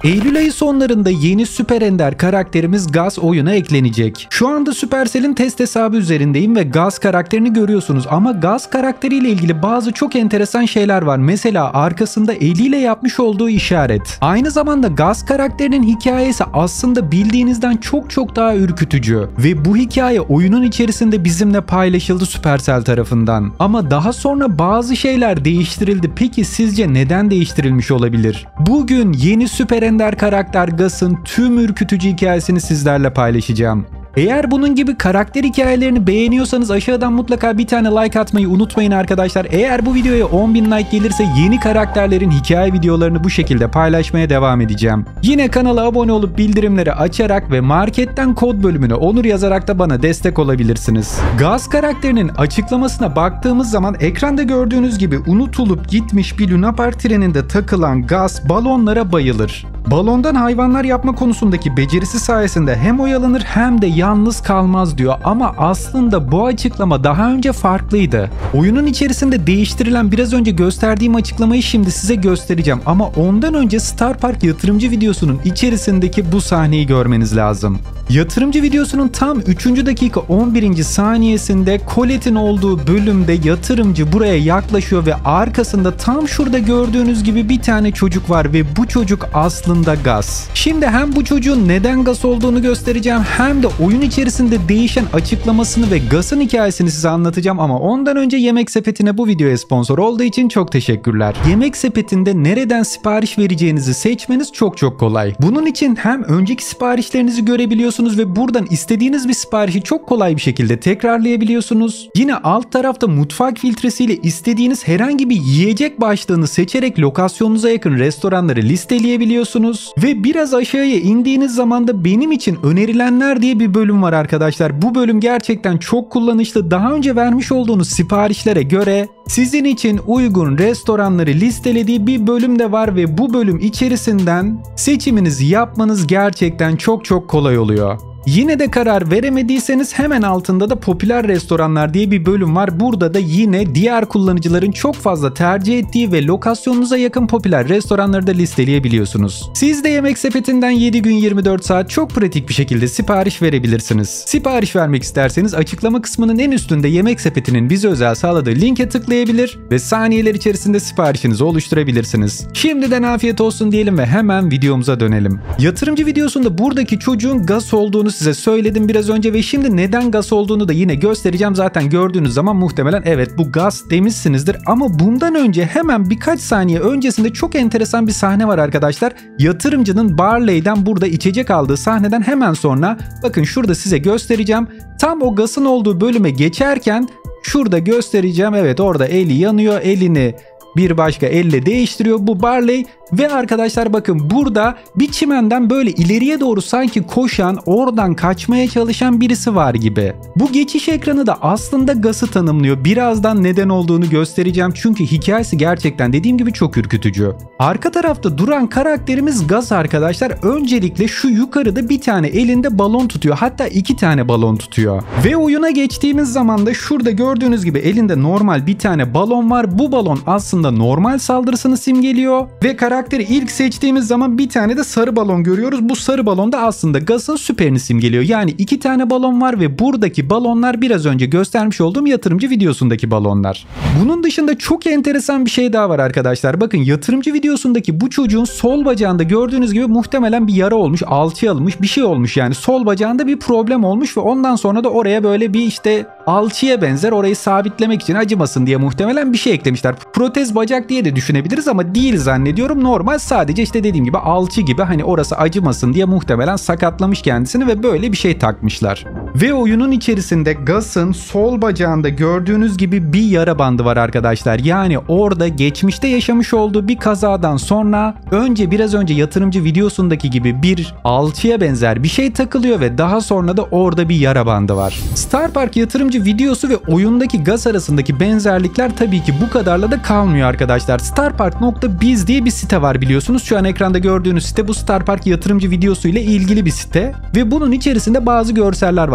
Eylül ayı sonlarında yeni süper ender karakterimiz Gus oyuna eklenecek. Şu anda Supercell'in test hesabı üzerindeyim ve Gus karakterini görüyorsunuz ama Gus karakteriyle ilgili bazı çok enteresan şeyler var. Mesela arkasında eliyle yapmış olduğu işaret. Aynı zamanda Gus karakterinin hikayesi aslında bildiğinizden çok daha ürkütücü ve bu hikaye oyunun içerisinde bizimle paylaşıldı Supercell tarafından. Ama daha sonra bazı şeyler değiştirildi. Peki sizce neden değiştirilmiş olabilir? Bugün yeni süper ender karakter Gus'ın tüm ürkütücü hikayesini sizlerle paylaşacağım. Eğer bunun gibi karakter hikayelerini beğeniyorsanız aşağıdan mutlaka bir tane like atmayı unutmayın arkadaşlar. Eğer bu videoya 10.000 like gelirse yeni karakterlerin hikaye videolarını bu şekilde paylaşmaya devam edeceğim. Yine kanala abone olup bildirimleri açarak ve marketten kod bölümüne Onur yazarak da bana destek olabilirsiniz. Gus karakterinin açıklamasına baktığımız zaman ekranda gördüğünüz gibi unutulup gitmiş bir Luna Park treninde takılan Gus balonlara bayılır. Balondan hayvanlar yapma konusundaki becerisi sayesinde hem oyalanır hem de yalnız kalmaz diyor ama aslında bu açıklama daha önce farklıydı. Oyunun içerisinde değiştirilen biraz önce gösterdiğim açıklamayı şimdi size göstereceğim ama ondan önce Star Park yatırımcı videosunun içerisindeki bu sahneyi görmeniz lazım. Yatırımcı videosunun tam 3. dakika 11. saniyesinde Colette'in olduğu bölümde yatırımcı buraya yaklaşıyor ve arkasında tam şurada gördüğünüz gibi bir tane çocuk var ve bu çocuk aslında Gus. Şimdi hem bu çocuğun neden Gus olduğunu göstereceğim hem de oyun içerisinde değişen açıklamasını ve Gus'ın hikayesini size anlatacağım ama ondan önce Yemek Sepeti'ne bu videoya sponsor olduğu için çok teşekkürler. Yemek Sepeti'nde nereden sipariş vereceğinizi seçmeniz çok kolay. Bunun için hem önceki siparişlerinizi görebiliyorsunuz ve buradan istediğiniz bir siparişi çok kolay bir şekilde tekrarlayabiliyorsunuz. Yine alt tarafta mutfak filtresiyle istediğiniz herhangi bir yiyecek başlığını seçerek lokasyonunuza yakın restoranları listeleyebiliyorsunuz. Ve biraz aşağıya indiğiniz zaman da benim için önerilenler diye bir bölüm var arkadaşlar. Bu bölüm gerçekten çok kullanışlı. Daha önce vermiş olduğunuz siparişlere göre sizin için uygun restoranları listelediği bir bölüm de var ve bu bölüm içerisinden seçiminizi yapmanız gerçekten çok kolay oluyor. Yine de karar veremediyseniz hemen altında da popüler restoranlar diye bir bölüm var. Burada da yine diğer kullanıcıların çok fazla tercih ettiği ve lokasyonunuza yakın popüler restoranları da listeleyebiliyorsunuz. Siz de Yemek Sepeti'nden 7 gün 24 saat çok pratik bir şekilde sipariş verebilirsiniz. Sipariş vermek isterseniz açıklama kısmının en üstünde Yemek Sepeti'nin bize özel sağladığı linke tıklayabilir ve saniyeler içerisinde siparişinizi oluşturabilirsiniz. Şimdiden afiyet olsun diyelim ve hemen videomuza dönelim. Yatırımcı videosunda buradaki çocuğun Gus olduğunu size söyledim biraz önce ve şimdi neden Gus olduğunu da yine göstereceğim. Zaten gördüğünüz zaman muhtemelen evet bu Gus demişsinizdir ama bundan önce hemen birkaç saniye öncesinde çok enteresan bir sahne var arkadaşlar. Yatırımcının Barley'den burada içecek aldığı sahneden hemen sonra bakın şurada size göstereceğim. Tam o Gus'ın olduğu bölüme geçerken şurada göstereceğim. Evet orada eli yanıyor, elini bir başka elle değiştiriyor bu Barley ve arkadaşlar bakın burada bir çimenden böyle ileriye doğru sanki koşan, oradan kaçmaya çalışan birisi var gibi. Bu geçiş ekranı da aslında Gus'ı tanımlıyor. Birazdan neden olduğunu göstereceğim çünkü hikayesi gerçekten dediğim gibi çok ürkütücü. Arka tarafta duran karakterimiz Gus arkadaşlar. Öncelikle şu yukarıda bir tane elinde balon tutuyor. Hatta 2 tane balon tutuyor. Ve oyuna geçtiğimiz zaman da şurada gördüğünüz gibi elinde normal bir tane balon var. Bu balon aslında normal saldırısını simgeliyor ve karakteri ilk seçtiğimiz zaman bir tane de sarı balon görüyoruz. Bu sarı balon da aslında Gus'ın süperini simgeliyor. Yani 2 tane balon var ve buradaki balonlar biraz önce göstermiş olduğum yatırımcı videosundaki balonlar. Bunun dışında çok enteresan bir şey daha var arkadaşlar. Bakın yatırımcı videosundaki bu çocuğun sol bacağında gördüğünüz gibi muhtemelen bir yara olmuş, alçıya alınmış bir şey olmuş yani. Sol bacağında bir problem olmuş ve ondan sonra da oraya böyle bir işte alçıya benzer, orayı sabitlemek için acımasın diye muhtemelen bir şey eklemişler. Protez bacak diye de düşünebiliriz ama değil zannediyorum. Normal sadece işte dediğim gibi alçı gibi, hani orası acımasın diye muhtemelen sakatlamış kendisini ve böyle bir şey takmışlar. Ve oyunun içerisinde Gus'ın sol bacağında gördüğünüz gibi bir yara bandı var arkadaşlar. Yani orada geçmişte yaşamış olduğu bir kazadan sonra biraz önce yatırımcı videosundaki gibi bir alçıya benzer bir şey takılıyor ve daha sonra da orada bir yara bandı var. Star Park yatırımcı videosu ve oyundaki Gus arasındaki benzerlikler tabii ki bu kadarla da kalmıyor arkadaşlar. Starpark.biz diye bir site var biliyorsunuz. Şu an ekranda gördüğünüz site bu Star Park yatırımcı videosu ile ilgili bir site ve bunun içerisinde bazı görseller var.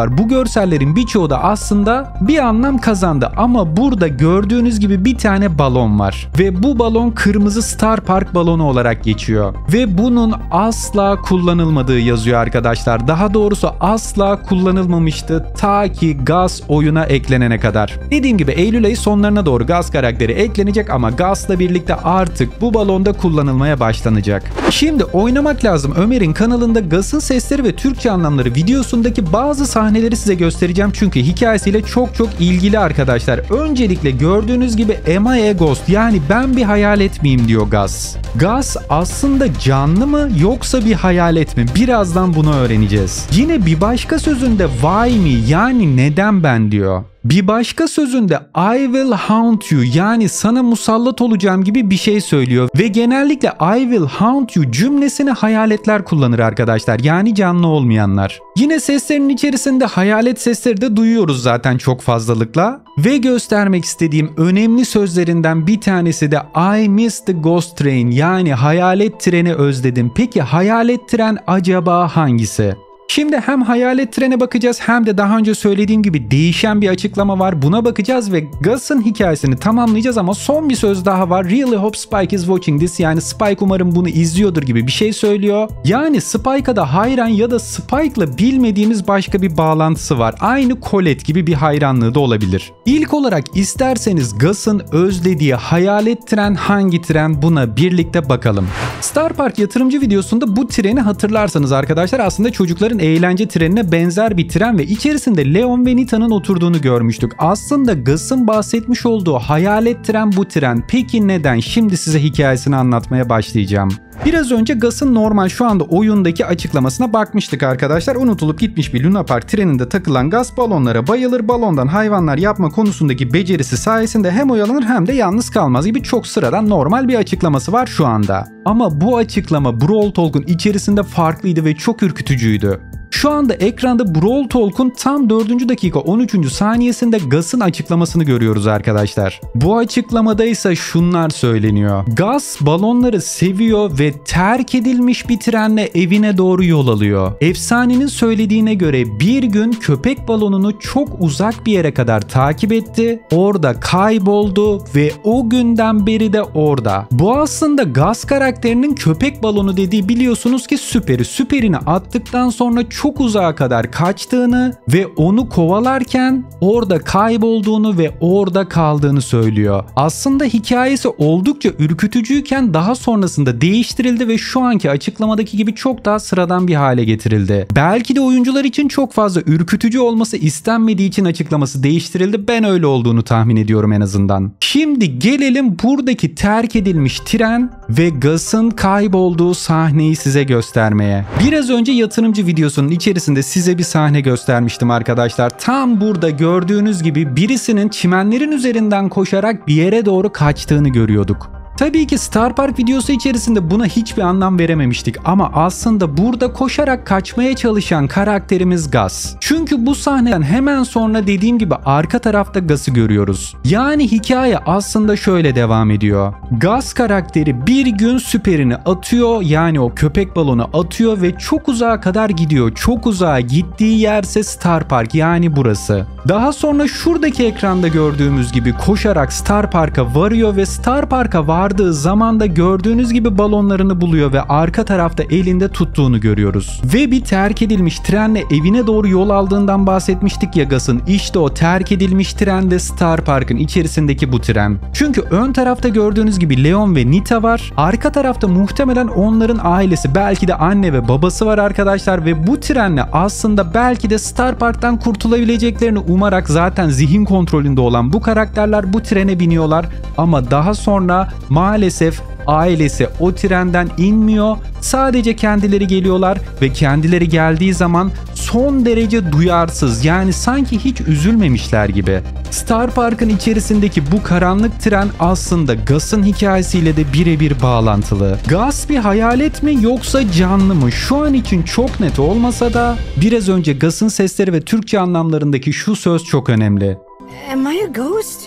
var. Bu görsellerin birçoğu da aslında bir anlam kazandı ama burada gördüğünüz gibi bir tane balon var ve bu balon kırmızı Star Park balonu olarak geçiyor ve bunun asla kullanılmadığı yazıyor arkadaşlar. Daha doğrusu asla kullanılmamıştı ta ki Gus oyuna eklenene kadar. Dediğim gibi Eylül ayı sonlarına doğru Gus karakteri eklenecek ama Gus'la birlikte artık bu balonda kullanılmaya başlanacak. Şimdi oynamak lazım. Ömer'in kanalında Gus'ın sesleri ve Türkçe anlamları videosundaki bazı sahneleri size göstereceğim çünkü hikayesiyle çok ilgili arkadaşlar. Öncelikle gördüğünüz gibi "Am I a ghost?" yani ben bir hayalet miyim diyor Gus. Gus aslında canlı mı yoksa bir hayalet mi? Birazdan bunu öğreneceğiz. Yine bir başka sözünde "Why me?" yani neden ben diyor. Bir başka sözünde "I will haunt you" yani sana musallat olacağım gibi bir şey söylüyor ve genellikle "I will haunt you" cümlesini hayaletler kullanır arkadaşlar, yani canlı olmayanlar. Yine seslerinin içerisinde hayalet sesleri de duyuyoruz zaten çok fazlalıkla ve göstermek istediğim önemli sözlerinden bir tanesi de "I miss the ghost train" yani hayalet treni özledim. Peki hayalet tren acaba hangisi? Şimdi hem hayalet trene bakacağız hem de daha önce söylediğim gibi değişen bir açıklama var. Buna bakacağız ve Gus'ın hikayesini tamamlayacağız ama son bir söz daha var. "Really hope Spike is watching this" yani Spike umarım bunu izliyordur gibi bir şey söylüyor. Yani Spike'a da hayran ya da Spike'la bilmediğimiz başka bir bağlantısı var. Aynı Colette gibi bir hayranlığı da olabilir. İlk olarak isterseniz Gus'ın özlediği hayalet tren hangi tren, buna birlikte bakalım. Star Park yatırımcı videosunda bu treni hatırlarsanız arkadaşlar aslında çocukların eğlence trenine benzer bir tren ve içerisinde Leon ve Nita'nın oturduğunu görmüştük. Aslında Gus'ın bahsetmiş olduğu hayalet tren bu tren. Peki neden? Şimdi size hikayesini anlatmaya başlayacağım. Biraz önce Gus'ın normal şu anda oyundaki açıklamasına bakmıştık arkadaşlar. Unutulup gitmiş bir Luna Park treninde takılan Gus balonlara bayılır. Balondan hayvanlar yapma konusundaki becerisi sayesinde hem oyalanır hem de yalnız kalmaz gibi çok sıradan normal bir açıklaması var şu anda. Ama bu açıklama Brawl Talk'un içerisinde farklıydı ve çok ürkütücüydü. Şu anda ekranda Brawl Talk'un tam 4. dakika 13. saniyesinde Gus'ın açıklamasını görüyoruz arkadaşlar. Bu açıklamada ise şunlar söyleniyor. Gus balonları seviyor ve terk edilmiş bir trenle evine doğru yol alıyor. Efsanenin söylediğine göre bir gün köpek balonunu çok uzak bir yere kadar takip etti. Orada kayboldu ve o günden beri de orada. Bu aslında Gus karakterinin köpek balonu dediği, biliyorsunuz ki süperini attıktan sonra çok uzağa kadar kaçtığını ve onu kovalarken orada kaybolduğunu ve orada kaldığını söylüyor. Aslında hikayesi oldukça ürkütücüyken daha sonrasında değiştirildi ve şu anki açıklamadaki gibi çok daha sıradan bir hale getirildi. Belki de oyuncular için çok fazla ürkütücü olması istenmediği için açıklaması değiştirildi. Ben öyle olduğunu tahmin ediyorum en azından. Şimdi gelelim buradaki terk edilmiş tren ve Gus'ın kaybolduğu sahneyi size göstermeye. Biraz önce yatırımcı videosunun içerisinde size bir sahne göstermiştim arkadaşlar. Tam burada gördüğünüz gibi birisinin çimenlerin üzerinden koşarak bir yere doğru kaçtığını görüyorduk. Tabii ki Star Park videosu içerisinde buna hiçbir anlam verememiştik ama aslında burada koşarak kaçmaya çalışan karakterimiz Gus. Çünkü bu sahneden hemen sonra dediğim gibi arka tarafta Gus'ı görüyoruz. Yani hikaye aslında şöyle devam ediyor. Gus karakteri bir gün süperini atıyor, yani o köpek balonu atıyor ve çok uzağa kadar gidiyor. Çok uzağa gittiği yerse Star Park, yani burası. Daha sonra şuradaki ekranda gördüğümüz gibi koşarak Star Park'a varıyor ve Star Park'a vardığı zaman da gördüğünüz gibi balonlarını buluyor ve arka tarafta elinde tuttuğunu görüyoruz. Ve bir terk edilmiş trenle evine doğru yol aldığından bahsetmiştik ya Gus'ın. İşte o terk edilmiş tren de Star Park'ın içerisindeki bu tren. Çünkü ön tarafta gördüğünüz gibi Leon ve Nita var. Arka tarafta muhtemelen onların ailesi, belki de anne ve babası var arkadaşlar ve bu trenle aslında belki de Star Park'tan kurtulabileceklerini umarak zaten zihin kontrolünde olan bu karakterler bu trene biniyorlar ama daha sonra maalesef ailesi o trenden inmiyor. Sadece kendileri geliyorlar ve kendileri geldiği zaman son derece duyarsız, yani sanki hiç üzülmemişler gibi. Star Park'ın içerisindeki bu karanlık tren aslında Gus'ın hikayesiyle de birebir bağlantılı. Gus bir hayalet mi yoksa canlı mı? Şu an için çok net olmasa da biraz önce Gus'ın sesleri ve Türkçe anlamlarındaki şu söz çok önemli. Am I a ghost?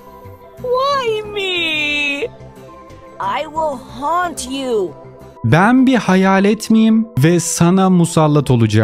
Why me? I will haunt you. Ben bir hayalet miyim ve sana musallat olacağım?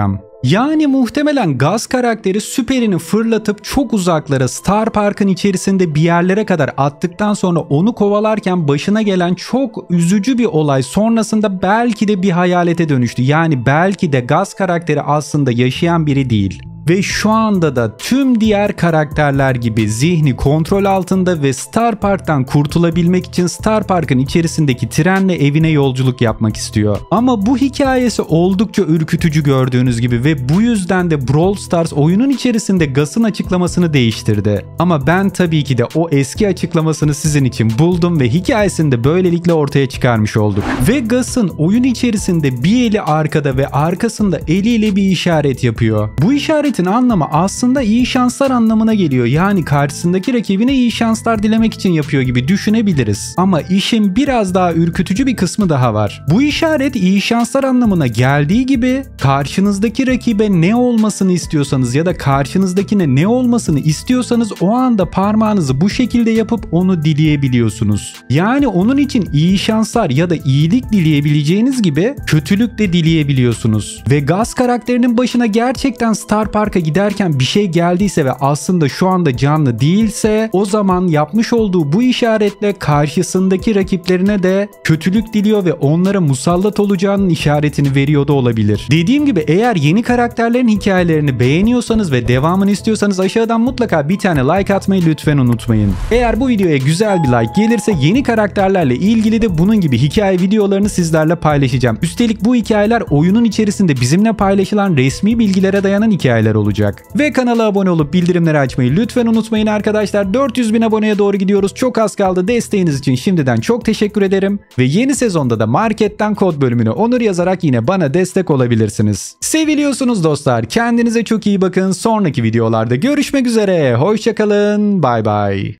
Yani muhtemelen Gaz karakteri süperini fırlatıp çok uzaklara, Star Park'ın içerisinde bir yerlere kadar attıktan sonra onu kovalarken başına gelen çok üzücü bir olay sonrasında belki de bir hayalete dönüştü. Yani belki de Gaz karakteri aslında yaşayan biri değil. Ve şu anda da tüm diğer karakterler gibi zihni kontrol altında ve Star Park'tan kurtulabilmek için Star Park'ın içerisindeki trenle evine yolculuk yapmak istiyor. Ama bu hikayesi oldukça ürkütücü gördüğünüz gibi ve bu yüzden de Brawl Stars oyunun içerisinde Gaz'ın açıklamasını değiştirdi. Ama ben tabii ki de o eski açıklamasını sizin için buldum ve hikayesini de böylelikle ortaya çıkarmış olduk. Ve Gaz'ın oyun içerisinde bir eli arkada ve arkasında eliyle bir işaret yapıyor. Bu işaret anlamı aslında iyi şanslar anlamına geliyor. Yani karşısındaki rakibine iyi şanslar dilemek için yapıyor gibi düşünebiliriz. Ama işin biraz daha ürkütücü bir kısmı daha var. Bu işaret iyi şanslar anlamına geldiği gibi karşınızdaki rakibe ne olmasını istiyorsanız ya da karşınızdakine ne olmasını istiyorsanız o anda parmağınızı bu şekilde yapıp onu dileyebiliyorsunuz. Yani onun için iyi şanslar ya da iyilik dileyebileceğiniz gibi kötülük de dileyebiliyorsunuz. Ve Gaz karakterinin başına gerçekten Star Park'a giderken bir şey geldiyse ve aslında şu anda canlı değilse o zaman yapmış olduğu bu işaretle karşısındaki rakiplerine de kötülük diliyor ve onlara musallat olacağının işaretini veriyor da olabilir. Dediğim gibi eğer yeni karakterlerin hikayelerini beğeniyorsanız ve devamını istiyorsanız aşağıdan mutlaka bir tane like atmayı lütfen unutmayın. Eğer bu videoya güzel bir like gelirse yeni karakterlerle ilgili de bunun gibi hikaye videolarını sizlerle paylaşacağım. Üstelik bu hikayeler oyunun içerisinde bizimle paylaşılan resmi bilgilere dayanan hikayeler olacak. Ve kanala abone olup bildirimleri açmayı lütfen unutmayın arkadaşlar. 400.000 aboneye doğru gidiyoruz. Çok az kaldı. Desteğiniz için şimdiden çok teşekkür ederim. Ve yeni sezonda da marketten kod bölümünü Onur yazarak yine bana destek olabilirsiniz. Seviliyorsunuz dostlar. Kendinize çok iyi bakın. Sonraki videolarda görüşmek üzere. Hoşça kalın. Bay bay.